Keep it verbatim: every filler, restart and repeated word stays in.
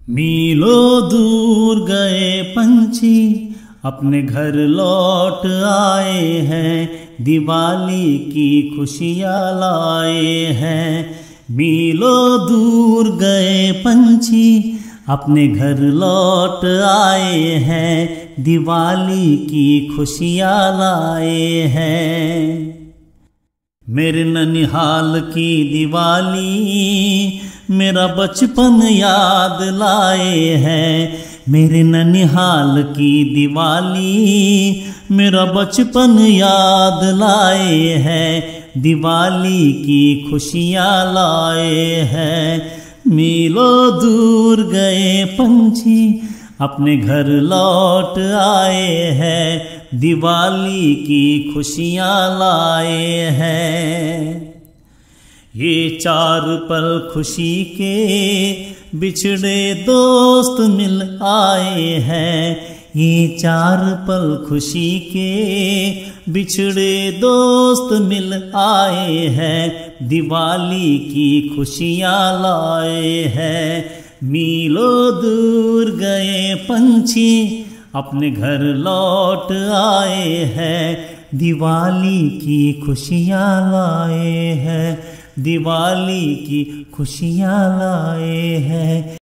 मीलों दूर गए पंछी अपने घर लौट आए हैं, दिवाली की खुशियाँ लाए हैं। मीलों दूर गए पंछी अपने घर लौट आए हैं, दिवाली की खुशियाँ लाए हैं। मेरे ननिहाल की दिवाली मेरा बचपन याद लाए हैं। मेरे ननिहाल की दिवाली मेरा बचपन याद लाए हैं, दिवाली की खुशियाँ लाए हैं। मीलों दूर गए पंछी अपने घर लौट आए हैं, दिवाली की खुशियाँ लाए हैं। ये चार पल खुशी के बिछड़े दोस्त मिल आए हैं। ये चार पल खुशी के बिछड़े दोस्त मिल आए हैं, दिवाली की खुशियाँ लाए हैं। मीलों दूर गए पंछी अपने घर लौट आए हैं, दिवाली की खुशियाँ लाए हैं, दिवाली की खुशियाँ लाए हैं।